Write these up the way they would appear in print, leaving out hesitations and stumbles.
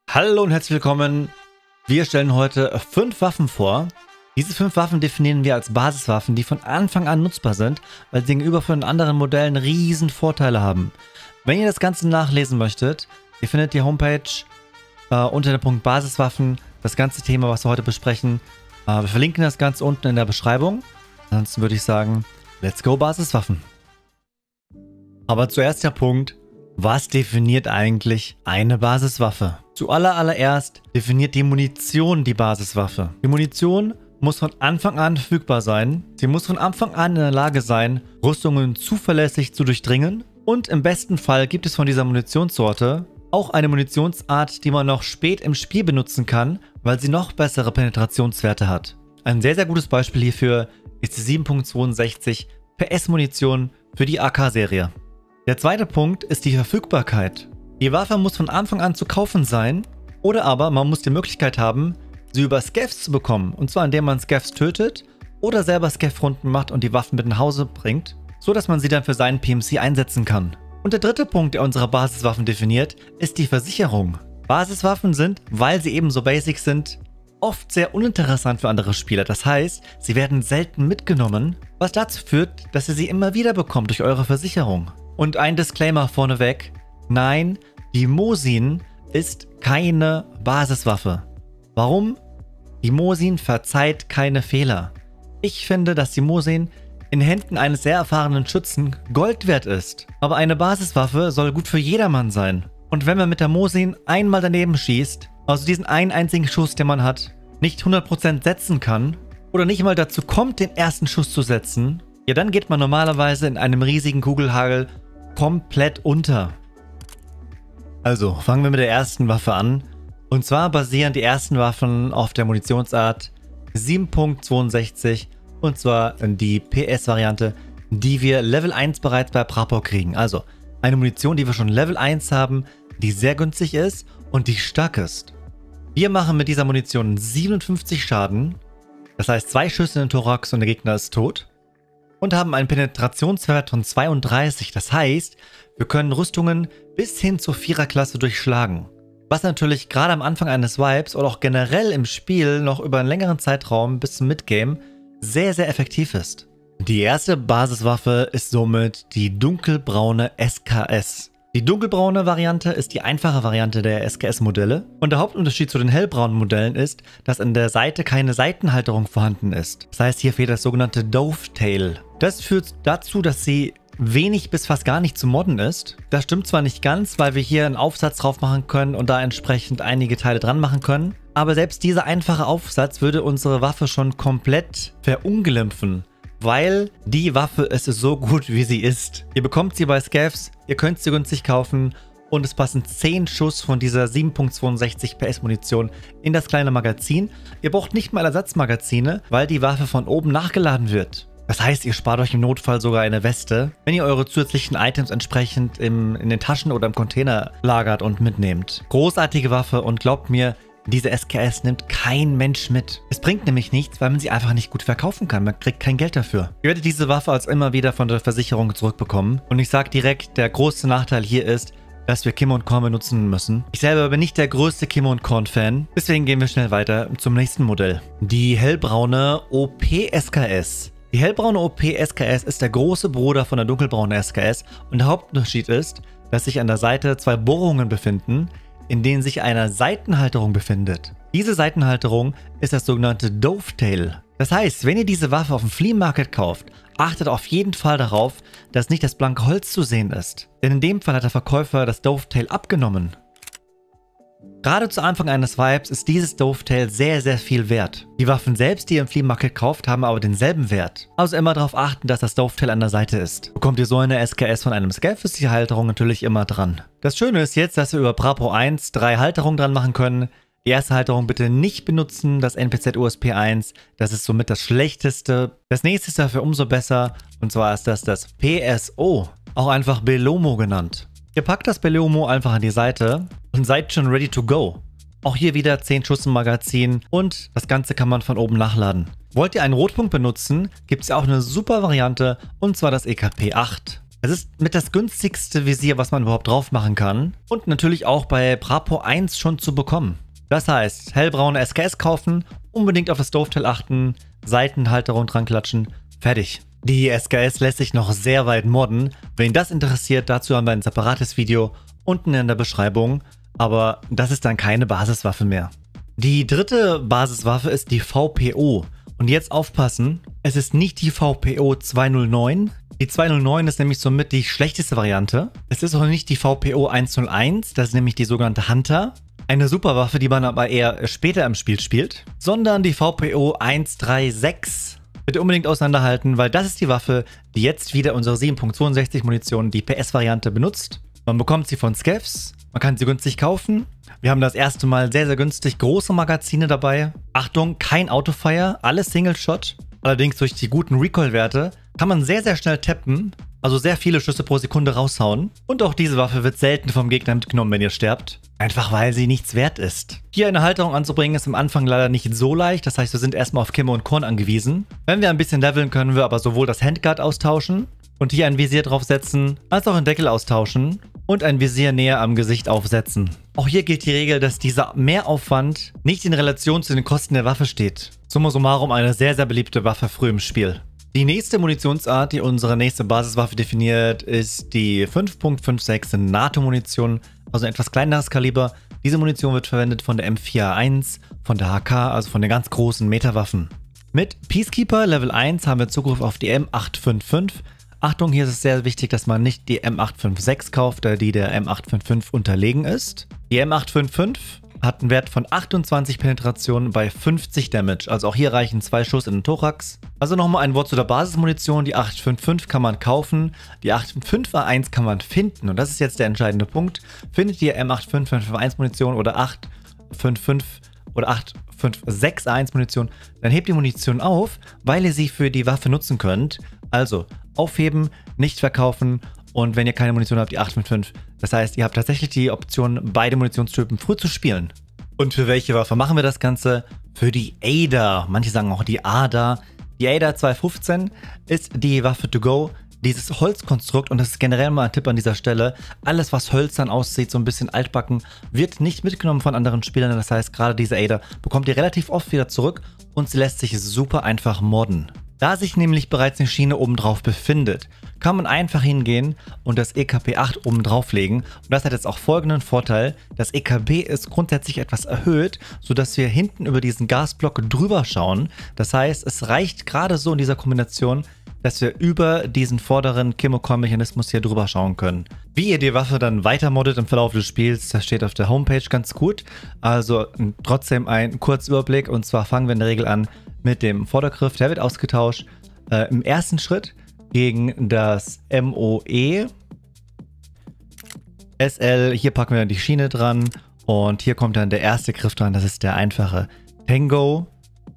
Hallo und herzlich willkommen. Wir stellen heute 5 Waffen vor. Diese 5 Waffen definieren wir als Basiswaffen, die von Anfang an nutzbar sind, weil sie gegenüber von anderen Modellen riesen Vorteile haben. Wenn ihr das Ganze nachlesen möchtet, ihr findet die Homepage unter dem Punkt Basiswaffen, das ganze Thema, was wir heute besprechen. Wir verlinken das Ganze unten in der Beschreibung. Ansonsten würde ich sagen, let's go Basiswaffen. Aber zuerst der Punkt, was definiert eigentlich eine Basiswaffe? Zuallererst definiert die Munition die Basiswaffe. Die Munition muss von Anfang an verfügbar sein. Sie muss von Anfang an in der Lage sein, Rüstungen zuverlässig zu durchdringen. Und im besten Fall gibt es von dieser Munitionssorte auch eine Munitionsart, die man noch spät im Spiel benutzen kann, weil sie noch bessere Penetrationswerte hat. Ein sehr, sehr gutes Beispiel hierfür ist die 7.62 PS Munition für die AK-Serie. Der zweite Punkt ist die Verfügbarkeit. Die Waffe muss von Anfang an zu kaufen sein, oder aber man muss die Möglichkeit haben, sie über Scavs zu bekommen. Und zwar indem man Scavs tötet oder selber Scav-Runden macht und die Waffen mit nach Hause bringt, so dass man sie dann für seinen PMC einsetzen kann. Und der dritte Punkt, der unsere Basiswaffen definiert, ist die Versicherung. Basiswaffen sind, weil sie eben so basic sind, oft sehr uninteressant für andere Spieler. Das heißt, sie werden selten mitgenommen, was dazu führt, dass ihr sie immer wieder bekommt durch eure Versicherung. Und ein Disclaimer vorneweg: Nein, die Mosin ist keine Basiswaffe. Warum? Die Mosin verzeiht keine Fehler. Ich finde, dass die Mosin in Händen eines sehr erfahrenen Schützen Gold wert ist. Aber eine Basiswaffe soll gut für jedermann sein. Und wenn man mit der Mosin einmal daneben schießt, also diesen einen einzigen Schuss, den man hat, nicht 100% setzen kann oder nicht mal dazu kommt, den ersten Schuss zu setzen, ja, dann geht man normalerweise in einem riesigen Kugelhagel komplett unter. Also, fangen wir mit der ersten Waffe an. Und zwar basieren die ersten Waffen auf der Munitionsart 7.62 und zwar die PS-Variante, die wir Level 1 bereits bei Prapor kriegen. Also, eine Munition, die wir schon Level 1 haben, die sehr günstig ist und die stark ist. Wir machen mit dieser Munition 57 Schaden, das heißt 2 Schüsse in den Thorax und der Gegner ist tot. Und haben einen Penetrationswert von 32, das heißt, wir können Rüstungen bis hin zur 4er-Klasse durchschlagen. Was natürlich gerade am Anfang eines Vibes oder auch generell im Spiel noch über einen längeren Zeitraum bis zum Midgame sehr, sehr effektiv ist. Die erste Basiswaffe ist somit die dunkelbraune SKS. Die dunkelbraune Variante ist die einfache Variante der SKS-Modelle und der Hauptunterschied zu den hellbraunen Modellen ist, dass an der Seite keine Seitenhalterung vorhanden ist. Das heißt, hier fehlt das sogenannte Dovetail. Das führt dazu, dass sie wenig bis fast gar nicht zu modden ist. Das stimmt zwar nicht ganz, weil wir hier einen Aufsatz drauf machen können und da entsprechend einige Teile dran machen können, aber selbst dieser einfache Aufsatz würde unsere Waffe schon komplett verunglimpfen. Weil die Waffe ist so gut, wie sie ist. Ihr bekommt sie bei Scavs, ihr könnt sie günstig kaufen und es passen 10 Schuss von dieser 7.62 PS Munition in das kleine Magazin. Ihr braucht nicht mal Ersatzmagazine, weil die Waffe von oben nachgeladen wird. Das heißt, ihr spart euch im Notfall sogar eine Weste, wenn ihr eure zusätzlichen Items entsprechend in den Taschen oder im Container lagert und mitnehmt. Großartige Waffe und glaubt mir, diese SKS nimmt kein Mensch mit. Es bringt nämlich nichts, weil man sie einfach nicht gut verkaufen kann. Man kriegt kein Geld dafür. Ihr werdet diese Waffe als immer wieder von der Versicherung zurückbekommen. Und ich sage direkt, der große Nachteil hier ist, dass wir Kim und Korn benutzen müssen. Ich selber bin nicht der größte Kim und Korn Fan. Deswegen gehen wir schnell weiter zum nächsten Modell. Die hellbraune OP SKS. Die hellbraune OP SKS ist der große Bruder von der dunkelbraunen SKS. Und der Hauptunterschied ist, dass sich an der Seite 2 Bohrungen befinden, in denen sich eine Seitenhalterung befindet. Diese Seitenhalterung ist das sogenannte Dovetail. Das heißt, wenn ihr diese Waffe auf dem Flea Market kauft, achtet auf jeden Fall darauf, dass nicht das blanke Holz zu sehen ist. Denn in dem Fall hat der Verkäufer das Dovetail abgenommen. Gerade zu Anfang eines Vibes ist dieses Dovetail sehr, sehr viel wert. Die Waffen selbst, die ihr im Flea Market kauft, haben aber denselben Wert. Also immer darauf achten, dass das Dovetail an der Seite ist. Bekommt ihr so eine SKS von einem Scav, ist die Halterung natürlich immer dran. Das Schöne ist jetzt, dass wir über Prapor 1 3 Halterungen dran machen können. Die erste Halterung bitte nicht benutzen, das NPZ USP 1. Das ist somit das schlechteste. Das nächste ist dafür umso besser. Und zwar ist das PSO, auch einfach Belomo genannt. Ihr packt das Belomo einfach an die Seite und seid schon ready to go. Auch hier wieder 10 Schuss im Magazin und das Ganze kann man von oben nachladen. Wollt ihr einen Rotpunkt benutzen, gibt es ja auch eine super Variante und zwar das EKP 8. Es ist mit das günstigste Visier, was man überhaupt drauf machen kann. Und natürlich auch bei Brapo 1 schon zu bekommen. Das heißt, hellbraune SKS kaufen, unbedingt auf das Dovetail achten, Seitenhalterung dran klatschen, fertig. Die SKS lässt sich noch sehr weit modden. Wen das interessiert, dazu haben wir ein separates Video unten in der Beschreibung. Aber das ist dann keine Basiswaffe mehr. Die dritte Basiswaffe ist die VPO. Und jetzt aufpassen, es ist nicht die VPO 209. Die 209 ist nämlich somit die schlechteste Variante. Es ist auch nicht die VPO 101, das ist nämlich die sogenannte Hunter. Eine Superwaffe, die man aber eher später im Spiel spielt. Sondern die VPO 136. Bitte unbedingt auseinanderhalten, weil das ist die Waffe, die jetzt wieder unsere 7.62 Munition, die PS-Variante benutzt. Man bekommt sie von Skeffs, man kann sie günstig kaufen. Wir haben das erste Mal sehr, sehr günstig große Magazine dabei. Achtung, kein Autofire, alles Single-Shot. Allerdings durch die guten Recoil-Werte kann man sehr, sehr schnell tappen, also sehr viele Schüsse pro Sekunde raushauen. Und auch diese Waffe wird selten vom Gegner mitgenommen, wenn ihr sterbt. Einfach weil sie nichts wert ist. Hier eine Halterung anzubringen ist am Anfang leider nicht so leicht, das heißt wir sind erstmal auf Kimme und Korn angewiesen. Wenn wir ein bisschen leveln, können wir aber sowohl das Handguard austauschen und hier ein Visier draufsetzen, als auch einen Deckel austauschen und ein Visier näher am Gesicht aufsetzen. Auch hier gilt die Regel, dass dieser Mehraufwand nicht in Relation zu den Kosten der Waffe steht. Summa summarum eine sehr, sehr beliebte Waffe früh im Spiel. Die nächste Munitionsart, die unsere nächste Basiswaffe definiert, ist die 5.56 NATO-Munition, also ein etwas kleineres Kaliber. Diese Munition wird verwendet von der M4A1, von der HK, also von den ganz großen Meterwaffen. Mit Peacekeeper Level 1 haben wir Zugriff auf die M855. Achtung, hier ist es sehr wichtig, dass man nicht die M856 kauft, da die der M855 unterlegen ist. Die M855 hat einen Wert von 28 Penetration bei 50 Damage. Also auch hier reichen 2 Schuss in den Thorax. Also nochmal ein Wort zu der Basismunition. Die 855 kann man kaufen. Die 855A1 kann man finden. Und das ist jetzt der entscheidende Punkt. Findet ihr M855A1 Munition oder 855 oder 856A1 Munition, dann hebt die Munition auf, weil ihr sie für die Waffe nutzen könnt. Also aufheben, nicht verkaufen. Und wenn ihr keine Munition habt, die 855. Das heißt, ihr habt tatsächlich die Option, beide Munitionstypen früh zu spielen. Und für welche Waffe machen wir das Ganze? Für die ADA. Manche sagen auch die ADA. Die ADA 215 ist die Waffe to go. Dieses Holzkonstrukt, und das ist generell mal ein Tipp an dieser Stelle, alles was hölzern aussieht, so ein bisschen altbacken, wird nicht mitgenommen von anderen Spielern. Das heißt, gerade diese ADA bekommt ihr relativ oft wieder zurück und sie lässt sich super einfach modden. Da sich nämlich bereits eine Schiene obendrauf befindet, kann man einfach hingehen und das EKP 8 oben drauflegen. Und das hat jetzt auch folgenden Vorteil: Das EKB ist grundsätzlich etwas erhöht, sodass wir hinten über diesen Gasblock drüber schauen. Das heißt, es reicht gerade so in dieser Kombination, dass wir über diesen vorderen Kimmo-Core-Mechanismus hier drüber schauen können. Wie ihr die Waffe dann weiter moddet im Verlauf des Spiels, das steht auf der Homepage ganz gut. Also trotzdem ein Kurzüberblick, und zwar fangen wir in der Regel an mit dem Vordergriff. Der wird ausgetauscht im ersten Schritt gegen das MOE SL. Hier packen wir dann die Schiene dran und hier kommt dann der erste Griff dran. Das ist der einfache Tango.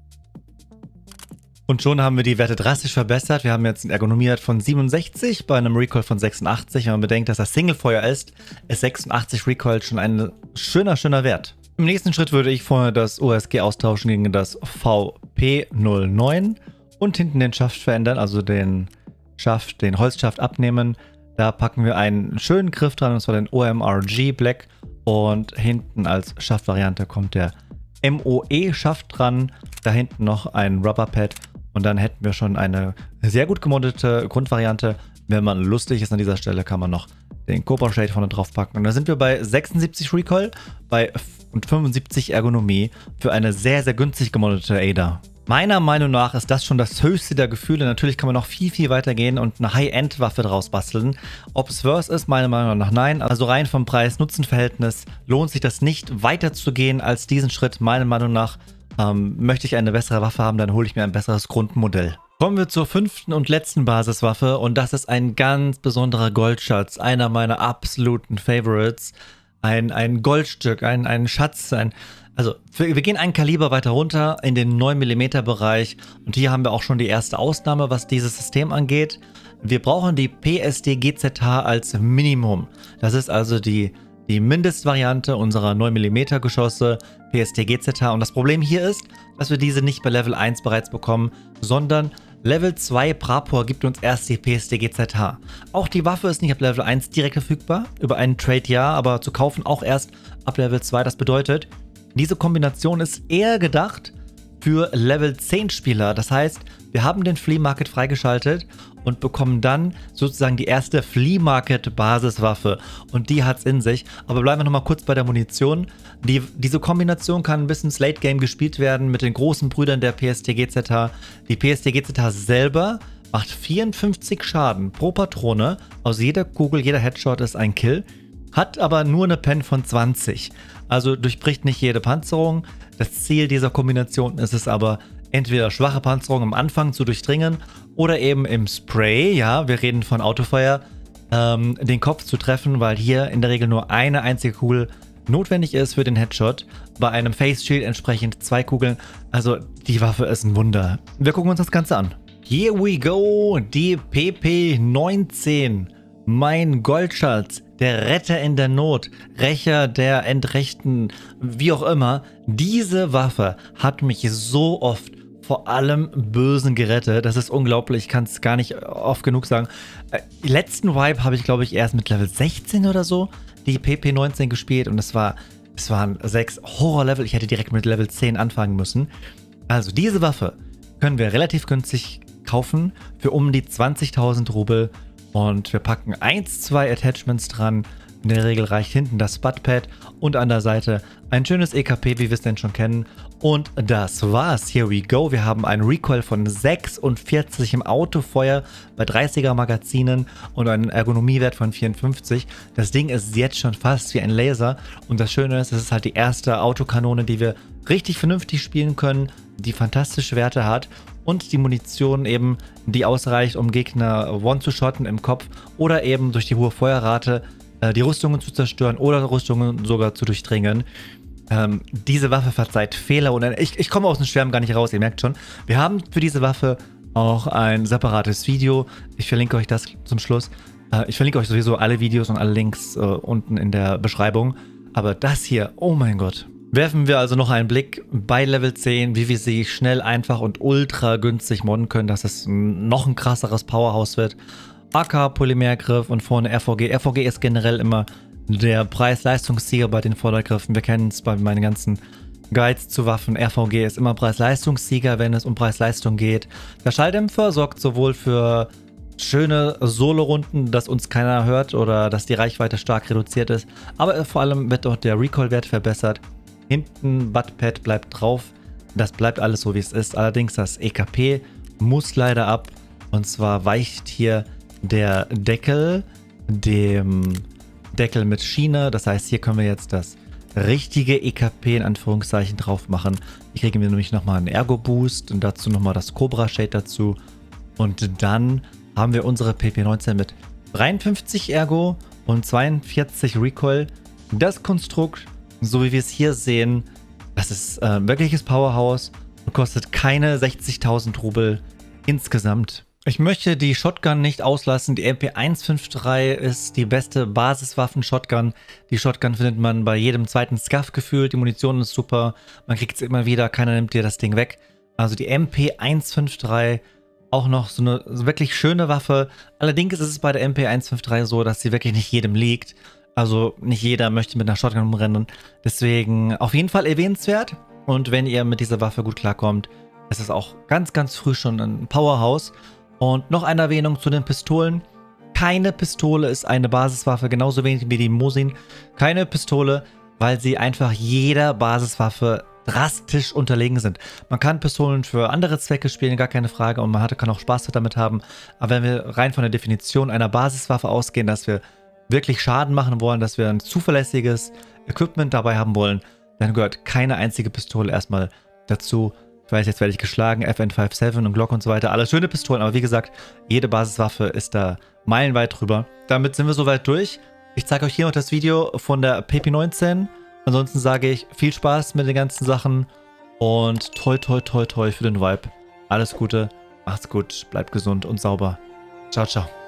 Und schon haben wir die Werte drastisch verbessert. Wir haben jetzt einen Ergonomiewert von 67 bei einem Recoil von 86. Wenn man bedenkt, dass das Singlefeuer ist 86 Recoil schon ein schöner Wert. Im nächsten Schritt würde ich vorher das OSG austauschen gegen das VP09 und hinten den Schaft verändern, also den Holzschaft abnehmen. Da packen wir einen schönen Griff dran, und zwar den OMRG Black, und hinten als Schaftvariante kommt der MOE Schaft dran. Da hinten noch ein Rubberpad. Und dann hätten wir schon eine sehr gut gemoddete Grundvariante. Wenn man lustig ist an dieser Stelle, kann man noch den Cobra Shade vorne drauf packen. Und da sind wir bei 76 Recoil und 75 Ergonomie für eine sehr, sehr günstig gemoddete ADA. Meiner Meinung nach ist das schon das höchste der Gefühle. Natürlich kann man noch viel weiter gehen und eine High-End-Waffe draus basteln. Ob es worth ist, meiner Meinung nach nein. Also rein vom Preis-Nutzen-Verhältnis lohnt sich das nicht, weiter zu gehen als diesen Schritt. Meiner Meinung nach möchte ich eine bessere Waffe haben, dann hole ich mir ein besseres Grundmodell. Kommen wir zur fünften und letzten Basiswaffe, und das ist ein ganz besonderer Goldschatz. Einer meiner absoluten Favorites. Ein Goldstück, ein Schatz, also wir gehen ein Kaliber weiter runter in den 9mm Bereich, und hier haben wir auch schon die erste Ausnahme, was dieses System angeht. Wir brauchen die PSD GZH als Minimum. Das ist also die Mindestvariante unserer 9mm Geschosse PSD GZH, und das Problem hier ist, dass wir diese nicht bei Level 1 bereits bekommen, sondern Level 2 Prapor gibt uns erst die PSTG-ZH. Auch die Waffe ist nicht ab Level 1 direkt verfügbar, über einen Trade ja, aber zu kaufen auch erst ab Level 2. Das bedeutet, diese Kombination ist eher gedacht für Level 10 Spieler. Das heißt, wir haben den Flea Market freigeschaltet und bekommen dann sozusagen die erste Flea Market Basiswaffe. Und die hat es in sich. Aber bleiben wir nochmal kurz bei der Munition. Diese Kombination kann ein bisschen Late Game gespielt werden mit den großen Brüdern der PSTG-ZH. Die PSTG-ZH selber macht 54 Schaden pro Patrone. Aus jeder Kugel, jeder Headshot ist ein Kill. Hat aber nur eine Pen von 20. Also durchbricht nicht jede Panzerung. Das Ziel dieser Kombination ist es aber, entweder schwache Panzerung am Anfang zu durchdringen oder eben im Spray, ja, wir reden von Autofeuer, den Kopf zu treffen, weil hier in der Regel nur eine einzige Kugel notwendig ist für den Headshot. Bei einem Face Shield entsprechend 2 Kugeln. Also die Waffe ist ein Wunder. Wir gucken uns das Ganze an. Here we go, die PP19. Mein Goldschatz, der Retter in der Not, Rächer der Entrechten, wie auch immer. Diese Waffe hat mich so oft vor allem Bösen gerettet. Das ist unglaublich, ich kann es gar nicht oft genug sagen. Letzten Vibe habe ich, glaube ich, erst mit Level 16 oder so die PP19 gespielt und es waren 6 Horror-Level. Ich hätte direkt mit Level 10 anfangen müssen. Also diese Waffe können wir relativ günstig kaufen für um die 20.000 Rubel. Und wir packen 1, 2 Attachments dran. In der Regel reicht hinten das Spudpad und an der Seite ein schönes EKP, wie wir es denn schon kennen. Und das war's. Here we go. Wir haben einen Recoil von 46 im Autofeuer bei 30er Magazinen und einen Ergonomiewert von 54. Das Ding ist jetzt schon fast wie ein Laser. Und das Schöne ist, es ist halt die erste Autokanone, die wir richtig vernünftig spielen können, die fantastische Werte hat. Und die Munition eben, die ausreicht, um Gegner one zu shotten im Kopf oder eben durch die hohe Feuerrate die Rüstungen zu zerstören oder Rüstungen sogar zu durchdringen. Diese Waffe verzeiht Fehler und ich komme aus dem Schwärmen gar nicht raus, ihr merkt schon. Wir haben für diese Waffe auch ein separates Video. Ich verlinke euch das zum Schluss. Ich verlinke euch sowieso alle Videos und alle Links unten in der Beschreibung. Aber das hier, oh mein Gott. Werfen wir also noch einen Blick bei Level 10, wie wir sie schnell, einfach und ultra günstig modden können, dass es noch ein krasseres Powerhouse wird. AK, Polymergriff und vorne RVG. RVG ist generell immer der Preis-Leistungssieger bei den Vordergriffen. Wir kennen es bei meinen ganzen Guides zu Waffen. RVG ist immer Preis-Leistungssieger, wenn es um Preis-Leistung geht. Der Schalldämpfer sorgt sowohl für schöne Solo-Runden, dass uns keiner hört oder dass die Reichweite stark reduziert ist, aber vor allem wird dort der Recoil-Wert verbessert. Hinten Buttpad bleibt drauf. Das bleibt alles so, wie es ist. Allerdings das EKP muss leider ab. Und zwar weicht hier der Deckel dem Deckel mit Schiene. Das heißt, hier können wir jetzt das richtige EKP in Anführungszeichen drauf machen. Hier kriegen wir nämlich nochmal einen Ergo-Boost und dazu nochmal das Cobra-Shade dazu. Und dann haben wir unsere PP19 mit 53 Ergo und 42 Recoil. Das Konstrukt, so wie wir es hier sehen, das ist wirkliches Powerhouse und kostet keine 60.000 Rubel insgesamt. Ich möchte die Shotgun nicht auslassen. Die MP153 ist die beste Basiswaffen-Shotgun. Die Shotgun findet man bei jedem zweiten Scuff gefühlt. Die Munition ist super. Man kriegt es immer wieder. Keiner nimmt dir das Ding weg. Also die MP153, auch noch so eine wirklich schöne Waffe. Allerdings ist es bei der MP153 so, dass sie wirklich nicht jedem liegt. Also nicht jeder möchte mit einer Shotgun rumrennen. Deswegen auf jeden Fall erwähnenswert. Und wenn ihr mit dieser Waffe gut klarkommt, ist es auch ganz, ganz früh schon ein Powerhouse. Und noch eine Erwähnung zu den Pistolen. Keine Pistole ist eine Basiswaffe, genauso wenig wie die Mosin. Keine Pistole, weil sie einfach jeder Basiswaffe drastisch unterlegen sind. Man kann Pistolen für andere Zwecke spielen, gar keine Frage. Und man kann auch Spaß damit haben. Aber wenn wir rein von der Definition einer Basiswaffe ausgehen, dass wir wirklich Schaden machen wollen, dass wir ein zuverlässiges Equipment dabei haben wollen, dann gehört keine einzige Pistole erstmal dazu. Ich weiß, jetzt werde ich geschlagen, FN57 und Glock und so weiter, alles schöne Pistolen, aber wie gesagt, jede Basiswaffe ist da meilenweit drüber. Damit sind wir soweit durch. Ich zeige euch hier noch das Video von der PP19. Ansonsten sage ich viel Spaß mit den ganzen Sachen und toi toi toi toi für den Vibe. Alles Gute, macht's gut, bleibt gesund und sauber. Ciao, ciao.